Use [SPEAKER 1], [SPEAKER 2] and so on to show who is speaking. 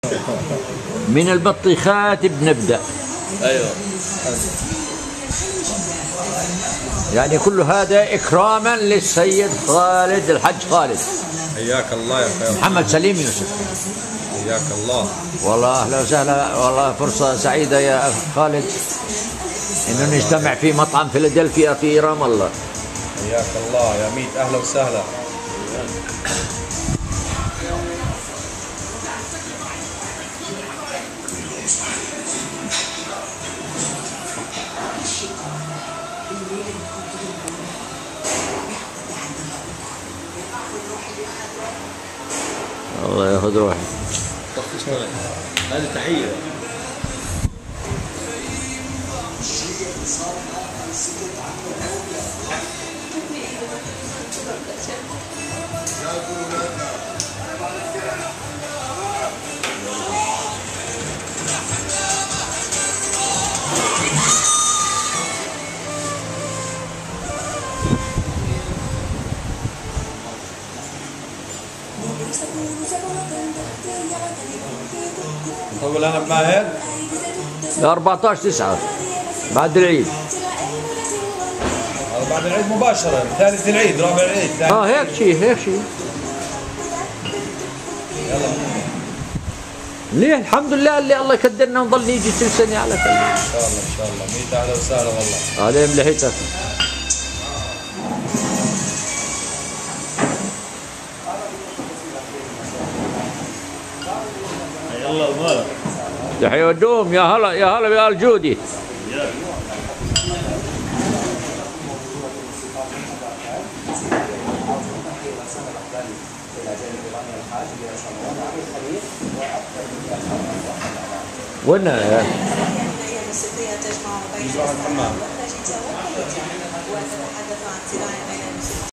[SPEAKER 1] من البطيخات بنبدأ.
[SPEAKER 2] ايوه.
[SPEAKER 1] يعني كل هذا إكراما للسيد خالد الحج خالد.
[SPEAKER 2] حياك الله يا خير.
[SPEAKER 1] محمد سليم يوسف.
[SPEAKER 2] حياك الله.
[SPEAKER 1] والله أهلا وسهلا، والله فرصة سعيدة يا أخ خالد إنه نجتمع في مطعم فيلادلفيا في رام الله.
[SPEAKER 2] حياك الله يا ميت، أهلا وسهلا.
[SPEAKER 1] الله ياخذ روحي.
[SPEAKER 2] هذه تحية. نطول انا بماهر
[SPEAKER 1] 14/9 بعد العيد.
[SPEAKER 2] بعد العيد مباشرة، ثالث العيد رابع العيد.
[SPEAKER 1] هيك شيء
[SPEAKER 2] يلا.
[SPEAKER 1] ليه الحمد لله اللي الله يقدرنا ونضل نيجي كل سنة على كل.
[SPEAKER 2] ان شاء الله ان شاء الله. ميت اهلا وسهلا والله.
[SPEAKER 1] عليه ملحتك.
[SPEAKER 2] يلا ومالك.
[SPEAKER 1] يحيى ودوم، يا هلا يا هلا يا الجودي. وين